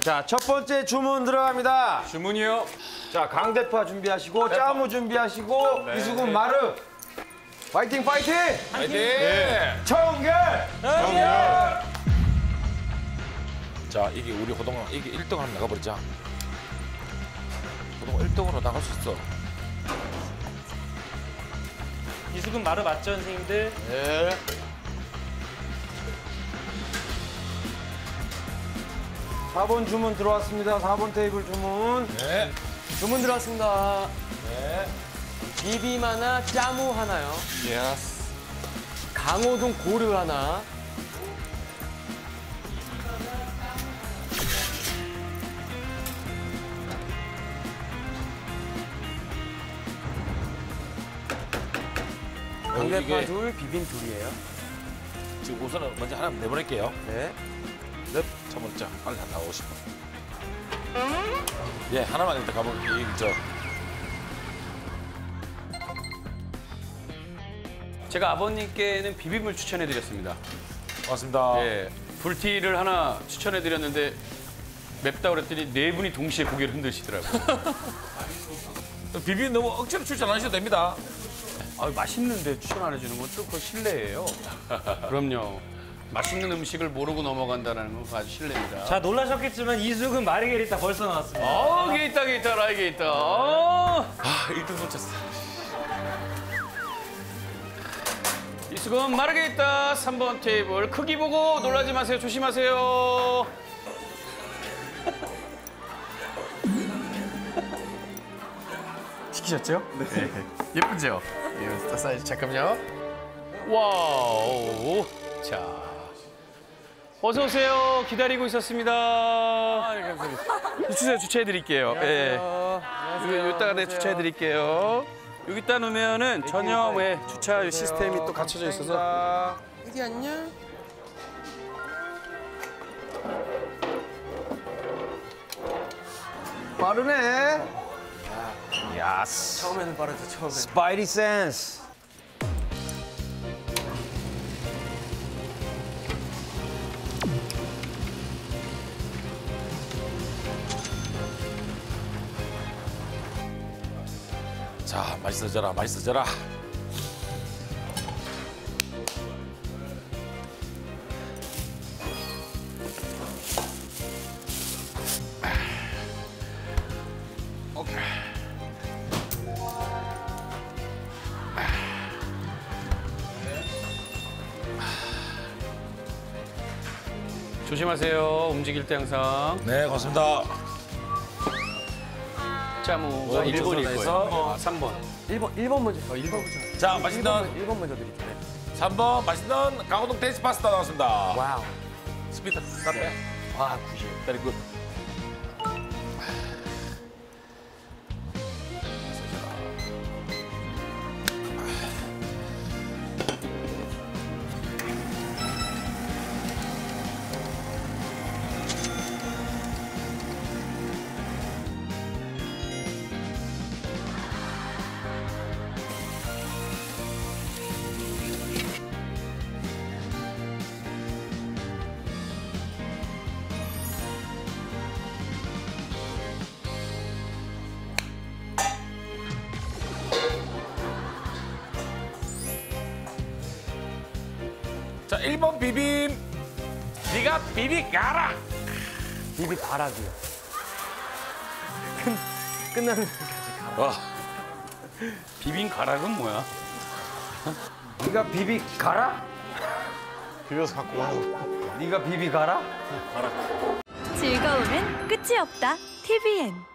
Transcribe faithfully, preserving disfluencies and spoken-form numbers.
자, 첫 번째 주문 들어갑니다. 주문이요. 자, 강대파 준비하시고, 짜무 준비하시고, 네. 이수근 마르. 파이팅, 파이팅! 파이팅! 네. 청결! 청결! 자, 이게 우리 호동아, 이게 일 등 한번 나가버리자. 호동아 일 등으로 나갈 수 있어. 이수근 마르 맞죠, 선생님들? 네. 사 번 주문 들어왔습니다. 사 번 테이블 주문. 네. 주문 들어왔습니다. 네. 비빔 하나, 짜무 하나요. 예스. 강호동 고르 하나. 강대파 이게 둘, 비빔 둘이에요. 지금 우선은 먼저 하나 내보낼게요. 네. 넵. 첫 번째, 빨리 다 나오고 싶어. 예, 하나만 일단 가볼게요. 이, 저. 제가 아버님께는 비빔을 추천해드렸습니다. 고맙습니다. 예, 불티를 하나 추천해드렸는데 맵다고 그랬더니 네 분이 동시에 고개를 흔드시더라고요. 비빔 너무 억지로 추천 안 하셔도 됩니다. 아, 맛있는데 추천 안 해주는 건 또 그 실례예요. 그럼요. 맛있는 음식을 모르고 넘어간다는 건 아주 실례입니다. 자, 놀라셨겠지만 이수근 마르게리타 벌써 나왔습니다. 어, 게이다 게이다 라이 게이다. 어. 아, 일 등 놓쳤어. 이수근 마르게리타 삼 번 테이블 크기 보고 놀라지 마세요. 조심하세요. 시키셨죠? 네. 예쁘죠? 이 사이즈 잠깐만요. 와우. 자, 어서 오세요. 기다리고 있었습니다. 아, 네, 감사합니다. 주차해 주차해 드릴게요. 예. 안녕하세요. 여기다가 내 주차해 드릴게요. 여기다 놓으면은 전혀 왜 주차 시스템이 또 갖춰져 있어서. 여기 안녕. 빠르네. 야스. 처음에는 빠르죠, 처음에. 스파이디 센스. 자, 맛있어져라, 맛있어져라. 오케이. 조심하세요. 움직일 때 항상. 네, 고맙습니다. 짜무가 어, 일 번일 전화해서. 거예요. 아, 삼 번. 일 번, 일 번 먼저. 어, 일 번 먼저. 자, 맛있는 일 번 먼저 드릴게요. 삼 번 맛있는 강호동 테이스 파스타 나왔습니다. 와우. 스피드 카페. 와, 구십. 베리 굿. 자, 일 번 비빔. 네가 비비 가라. 비비 가락이요. 끝, 끝나는 데까지 가. 와. 비빔 가락은 뭐야? 네가 비비 가라? 비벼서 갖고 와. 네가 비비 가라? 즐거움은 끝이 없다. 티비엔